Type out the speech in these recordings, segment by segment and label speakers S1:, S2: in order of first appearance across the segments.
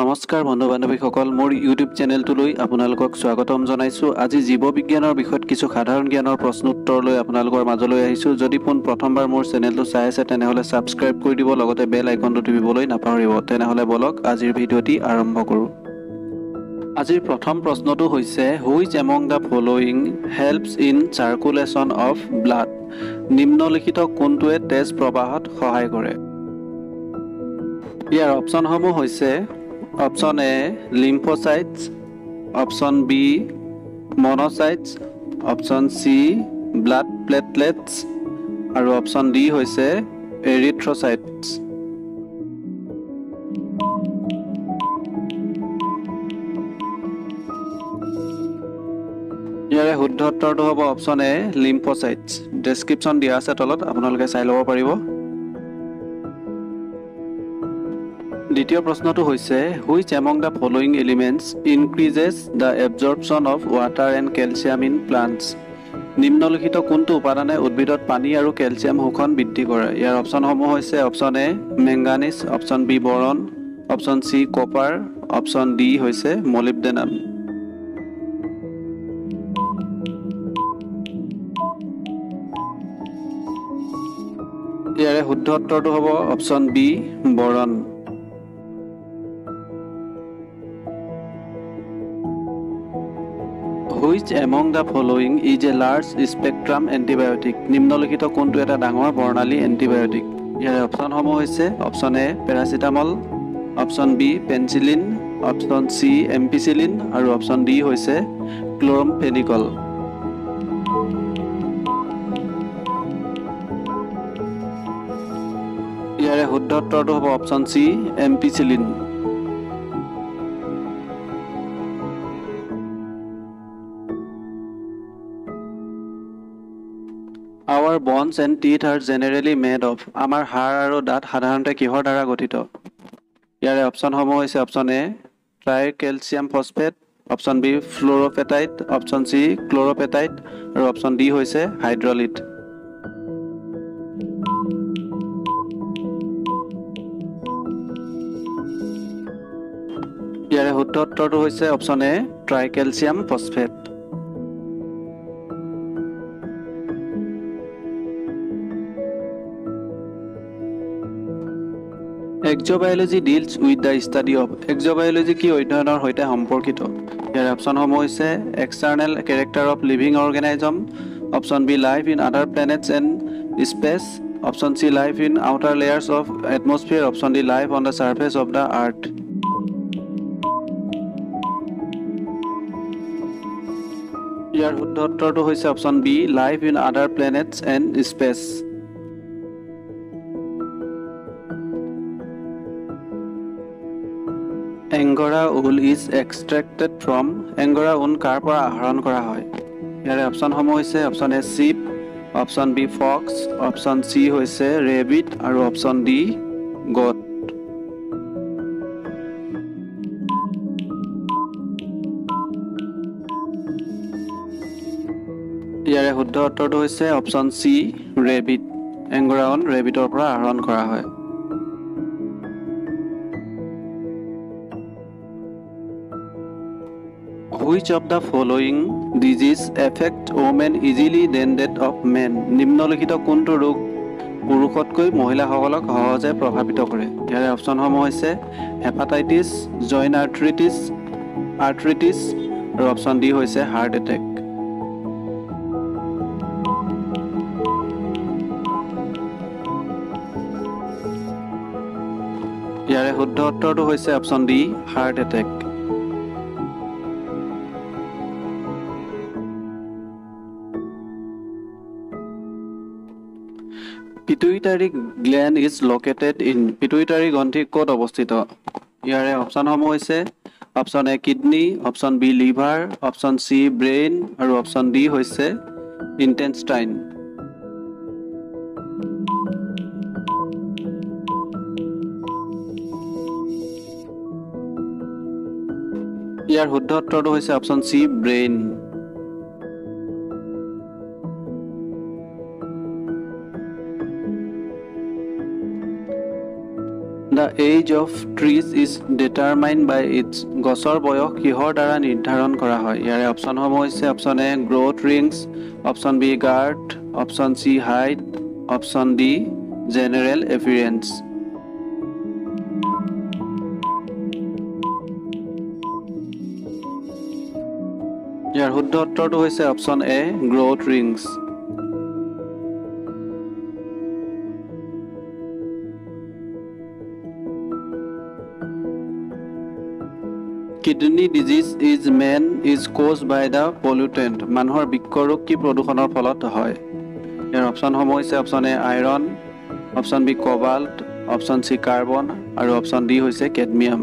S1: নমস্কাৰ বন্ধু বান্ধৱীসকল মোৰ ইউটিউব চেনেলটোলৈ আপোনালোকক স্বাগতম জনাইছো। আজি জীৱবিজ্ঞানৰ বিষয়ত কিছু সাধাৰণ জ্ঞানৰ প্ৰশ্ন উত্তৰ লৈ আপোনালোকৰ মাজলৈ আহিছো। যদি পোন প্ৰথমবাৰ মোৰ চেনেলটো চাই আছে তেনেহলে সাবস্ক্ৰাইব কৰি দিব, লগতে বেল আইকনটো টিপিবলৈ নাপাহৰিব। তেনেহলে বলক আজিৰ ভিডিঅ'টি আৰম্ভ কৰোঁ। আজিৰ প্ৰথম প্ৰশ্নটো হৈছে which among the following helps in circulation of blood. নিম্নলিখিত কোনটোৱে তেজ প্ৰবাহত সহায় কৰে? ইয়াৰ অপশ্যনসমূহ হৈছে option A lymphocytes, option B monocytes, option C blood platelets আৰু অপশ্যন ডি হৈছে এৰিথ্ৰচাইটছ। ইয়াৰে শুদ্ধ উত্তৰটো হ'ব অপশ্যন এ লিম্ফোচাইটছ। ডেছক্ৰিপশ্যন দিয়া আছে তলত, আপোনালোকে চাই ল'ব পাৰিব। দ্বিতীয় প্ৰশ্নটো হৈছে which among the following elements increases the absorption of water and calcium in plants. নিম্নলিখিত কোনটো উপাদানে উদ্ভিদত পানী আৰু কেলছিয়াম শোষণ বৃদ্ধি কৰে? ইয়াৰ অপশ্যনসমূহ হৈছে option A manganese, option B boron, option C copper, option D হৈছে মলিবডেনাম। ইয়াৰে শুদ্ধ উত্তৰটো হ'ব option B boron. Which among the following is a large spectrum antibiotic. নিম্নলিখিত কোনটো এটা ডাঙৰ বৰ্ণালী এণ্টিবায়'টিক? ইয়াৰ অপশ্যনসমূহ হৈছে option A paracetamol, option B penicillin, option C ampicillin আৰু অপশ্যন ডি হৈছে ক্লৰমফেনিকল। ইয়াৰে শুদ্ধ উত্তৰটো হ'ব option C ampicillin. Our bones and teeth are generally made of. আমাৰ হাড় আৰু দাঁত সাধাৰণতে কিহৰ দ্বাৰা গঠিত? ইয়াৰে অপশ্যনসমূহ হৈছে option A tricalcium phosphate, option B fluorapatite, option C chlorapatite আৰু অপশ্যন ডি হৈছে হাইড্ৰলিট। ইয়াৰে শুদ্ধ উত্তৰটো হৈছে option A tricalcium phosphate. Exobiology deals with the study of. Exobiology কি অধ্যয়নৰ সৈতে সম্পৰ্কিত? ইয়াৰ অপশ্যনসমূহ হৈছে external character of living organism, option B life in other planets and space, option C life in outer layers of atmosphere, option D life on the surface of the আৰ্থ। ইয়াৰ শুদ্ধ উত্তৰটো হৈছে option B life in other planets and space. Angora wool is extracted from. Angora ঊণ কাৰ পৰা আহৰণ কৰা হয়? ইয়াৰে অপশ্যনসমূহ হৈছে option A sheep, option B fox, option C হৈছে ৰেবিট আৰু অপশ্যন ডি গট। ইয়াৰে শুদ্ধ উত্তৰটো হৈছে অপশ্যন চি ৰেবিট। এংগৰা ঊণ ৰেবিটৰ পৰা আহৰণ কৰা হয়। Which of the following disease affect women easily than that of men? নিম্নলিখিত কোনটো ৰোগ পুৰুষতকৈ মহিলাসকলক সহজে প্ৰভাৱিত কৰে? ইয়াৰে অপশ্যনসমূহ হৈছে হেপাটাইটিছ, জইণ্ট আৰ্থ্ৰিটিছ আৰু অপশ্যন ডি হৈছে হাৰ্ট এটেক। ইয়াৰে শুদ্ধ উত্তৰটো হৈছে option D heart attack. Pituitary gland is located in. Pituitary গ্ৰন্থি ক'ত অৱস্থিত? ইয়াৰে অপশ্যনসমূহ হৈছে option A kidney, option B liver, option C brain আৰু অপশ্যন ডি হৈছে ইণ্টেষ্টাইন। ইয়াৰ শুদ্ধ উত্তৰটো হৈছে option C brain. The age of trees is determined by its গছৰ বয়স কিহৰ দ্বাৰা নিৰ্ধাৰণ কৰা হয় ইয়াৰে অপচনসমূহ হৈছে option A growth rings option B girth option C height option D general appearance ইয়াৰ শুদ্ধ উত্তৰটো হৈছে option A growth rings Kidney disease is caused by the pollutant. মানুহৰ বৃক্ক ৰোগ কি প্ৰদূষণৰ ফলত হয় ইয়াৰ অপচনসমূহ হৈছে option A iron option B cobalt option C carbon আৰু অপচন ডি হৈছে কেডমিয়াম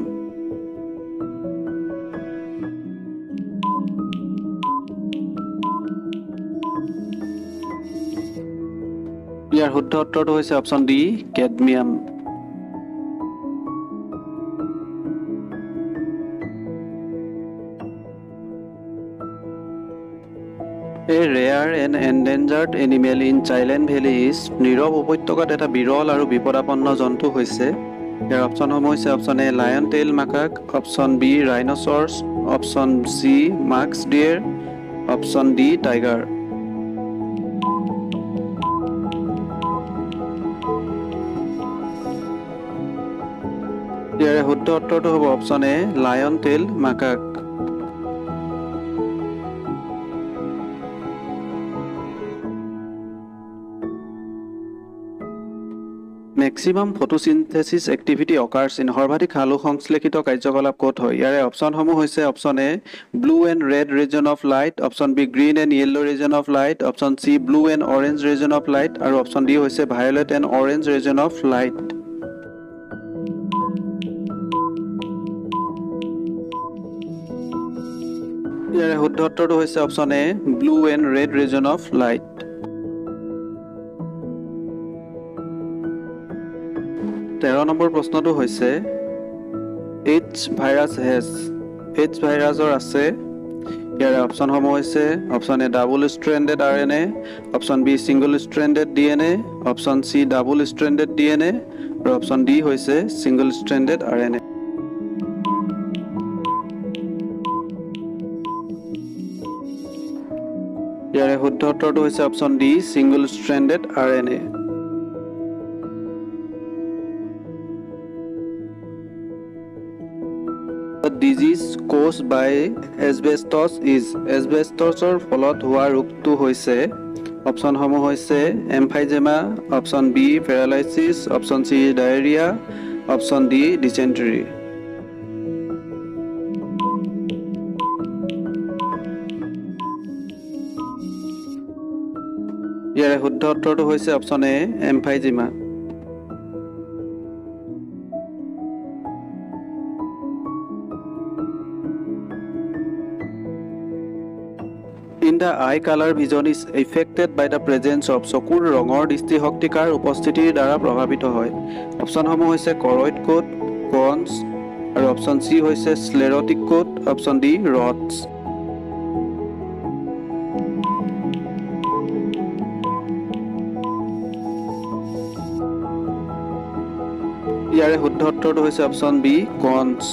S1: ইয়াৰ শুদ্ধ উত্তৰটো হৈছে option D cadmium A rare and endangered animal in Chilent Valley is নীৰৱ উপত্যকাত এটা বিৰল আৰু বিপদাপন্ন জন্তু হৈছে ইয়াৰ অপচনসমূহ হৈছে option A lion tail macaque option B rhinoceros option C musk deer option D tiger ইয়াৰে শুদ্ধ উত্তৰটো হ'ব option A lion tail macaque Maximum photosynthesis activity occurs in সৰ্বাধিক আলোক সংশ্লেষিত কাৰ্যকলাপ ক'ত হয় ইয়াৰে অপচনসমূহ হৈছে option A blue and red region of light option B green and yellow region of light option C blue and orange region of light আৰু option D হৈছে violet and orange region of light ইয়াৰে শুদ্ধ উত্তৰটো হৈছে option A blue and red region of light 13 number প্ৰশ্নটো হৈছে H ভাইৰাছৰ আছে ইয়াৰ অপচনসমূহ হৈছে option A double stranded RNA option B single stranded DNA option C double stranded DNA আৰু অপচন ডি হৈছে ছিংগল ষ্ট্ৰেণ্ডেড আৰএনএ ইয়াৰে শুদ্ধ উত্তৰটো হৈছে option D single stranded RNA disease caused by asbestos is asbestosৰ ফলত হোৱা ৰোগটো হৈছে অপচনসমূহ হৈছে emphysema option B paralysis option C diarrhoea option D dysentery ইয়াৰে শুদ্ধ উত্তৰটো হৈছে option A emphysema In the eye color vision is affected by the presence of চকুৰ ৰঙৰ দৃষ্টিশক্তি কাৰ উপস্থিতিৰ দ্বাৰা প্ৰভাৱিত হয় অপচনসমূহ হৈছে কৰইড কোট কনছ আৰু অপচন চি হৈছে sclerotic coat option D rods ইয়াৰে শুদ্ধ উত্তৰটো হৈছে option B cones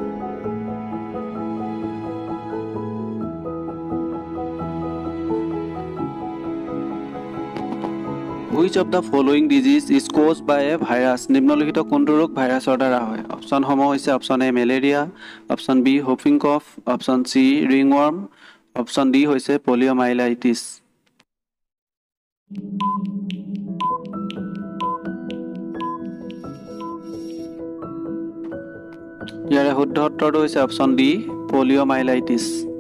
S1: Which of the following disease is caused by a virus? নিম্নলিখিত কোনটো ৰোগ ভাইৰাছৰ দ্বাৰা হয় অপচনসমূহ হৈছে option A malaria option B whooping cough option C ringworm option D হৈছে পলিঅমাইলাইটিছ ইয়াৰে শুদ্ধ উত্তৰটো হৈছে option D poliomyelitis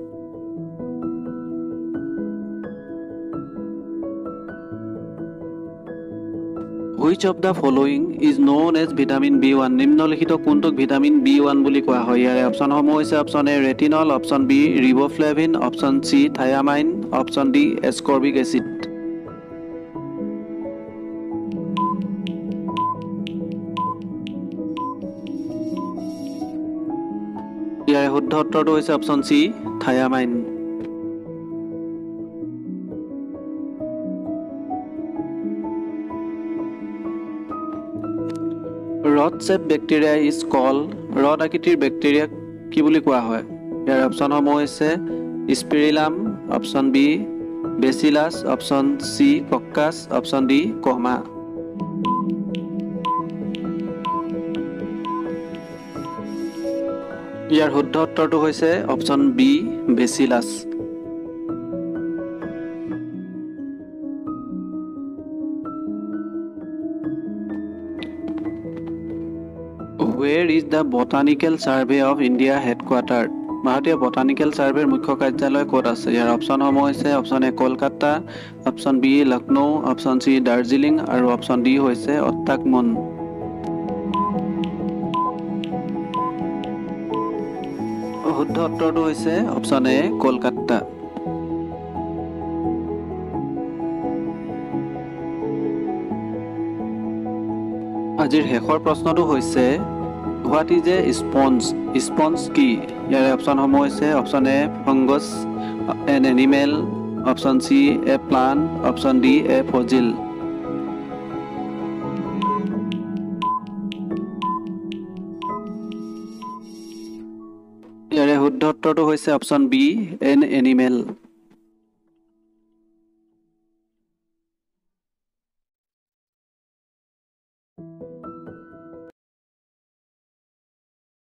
S1: Which of the following is known as vitamin B1 নিম্নলিখিত কোনটোক ভিটামিন B1 বুলি কোৱা হয় ইয়াৰে অপচনসমূহ হৈছে option A retinol option B riboflavin option C thiamine option D ascorbic acid ইয়াৰে শুদ্ধ উত্তৰটো হৈছে option C thiamine rod shape bacteria is call rod আকৃতিৰ বেক্টেৰিয়াক কি বুলি কোৱা হয়? ইয়াৰ অপশ্যনসমূহ হৈছে spirillum, option B bacillus, option C coccus, option D comma. ইয়াৰ শুদ্ধ উত্তৰটো হৈছে option B bacillus. Where is the Botanical Survey of India headquartered? ভাৰতীয় বটানিকেল ছাৰ্ভেৰ মুখ্য কাৰ্যালয় ক'ত আছে? ইয়াৰ অপশ্যনসমূহ হৈছে option A Kolkata, option B Lucknow, option C Darjeeling আৰু অপশ্যন ডি হৈছে অট্টাকমন। শুদ্ধ উত্তৰটো হৈছে অপশ্যন এ কলকাতা। আজিৰ শেষৰ প্ৰশ্নটো হৈছে what is a sponge? Sponge কি? ইয়াৰে অপশ্যনসমূহ হৈছে option A fungus, an animal, option C a plant, option D a fossil. ইয়াৰে শুদ্ধ উত্তৰটো হৈছে অপশ্যন বি এন এনিমেল।